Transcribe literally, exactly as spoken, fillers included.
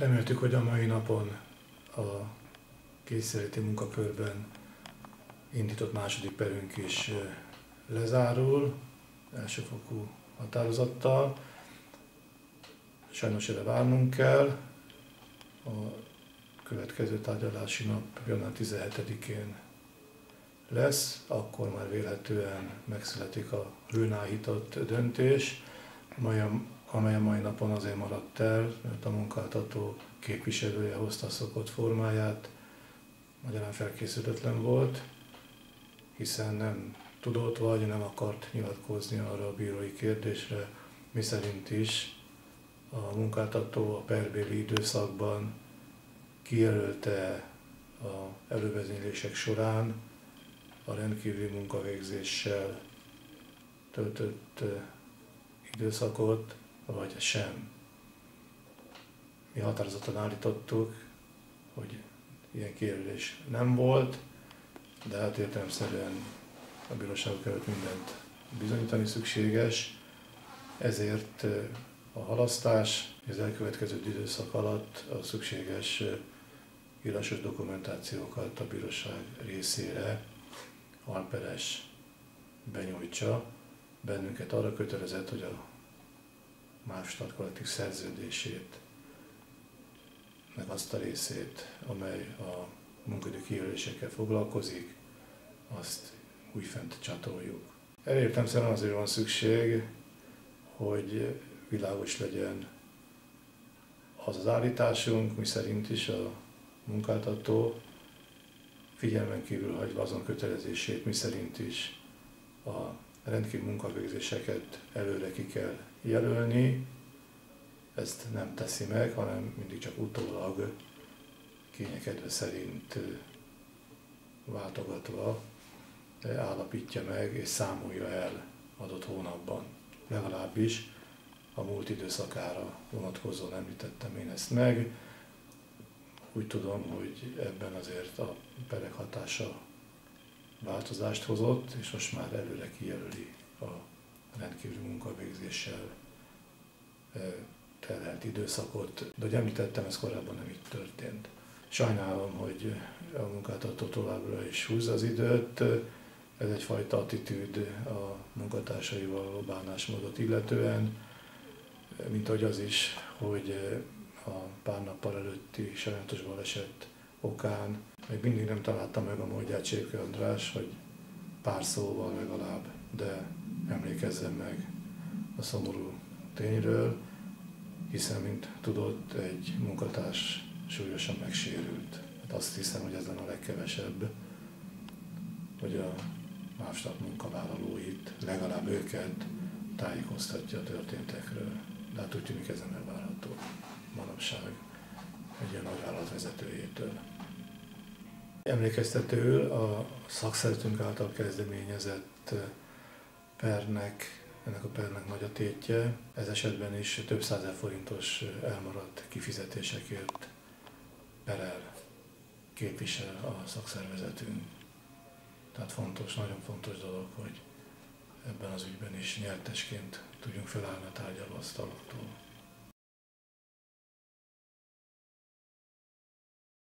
Reméltük, hogy a mai napon a kényszeríti munkakörben indított második perünk is lezárul, elsőfokú határozattal. Sajnos erre várnunk kell. A következő tárgyalási nap január tizenhetedikén lesz, akkor már vélhetően megszületik a hőn áhított döntés, amely a mai napon azért maradt el, mert a munkáltató képviselője hozta a szokott formáját, magyarán felkészületlen volt, hiszen nem tudott vagy nem akart nyilatkozni arra a bírói kérdésre, miszerint is a munkáltató a perbéli időszakban kijelölte az elővezénylések során a rendkívüli munkavégzéssel töltött időszakot, vagy sem. Mi határozottan állítottuk, hogy ilyen kijelölés nem volt, de hát értelemszerűen a bíróságok előtt mindent bizonyítani szükséges, ezért a halasztás az elkövetkező időszak alatt a szükséges írásos dokumentációkat a bíróság részére alperes benyújtsa. Bennünket arra kötelezett, hogy a Mávstart kollektív szerződését, meg azt a részét, amely a munkaidő kijelölésekkel foglalkozik, azt újfent csatoljuk. Elértemszerűen azért van szükség, hogy világos legyen az az állításunk, miszerint is a munkáltató figyelmen kívül hagyva azon kötelezését, miszerint is a rendkívüli munkavégzéseket előre ki kell jelölni, ezt nem teszi meg, hanem mindig csak utólag kényekedve szerint váltogatva állapítja meg és számolja el adott hónapban. Legalábbis a múlt időszakára vonatkozóan említettem én ezt meg. Úgy tudom, hogy ebben azért a perek hatása változást hozott, és most már előre kijelöli a rendkívüli munkavégzéssel terhelt időszakot, de ahogy említettem, ez korábban nem így történt. Sajnálom, hogy a munkáltató továbbra is húzza az időt, ez egyfajta attitűd a munkatársaival való bánásmódot illetően, mint ahogy az is, hogy a pár nappal előtti sajnálatos baleset okán még mindig nem találta meg a módját Csépke András, hogy pár szóval legalább, de emlékezzen meg a szomorú tényről, hiszen, mint tudott, egy munkatárs súlyosan megsérült. Hát azt hiszem, hogy ez lenne a legkevesebb, hogy a Mávstart munkavállalóit, legalább őket tájékoztatja a történtekről. De hát úgy tűnik, ez nem elvárható manapság egy ilyen nagyvállalat vezetőjétől. Emlékeztetőül a szakszervezetünk által kezdeményezett pernek, ennek a pernek nagy a tétje, ez esetben is több százezer forintos elmaradt kifizetésekért perel, képvisel a szakszervezetünk. Tehát fontos, nagyon fontos dolog, hogy ebben az ügyben is nyertesként tudjunk felállni a tárgyalóasztaloktól.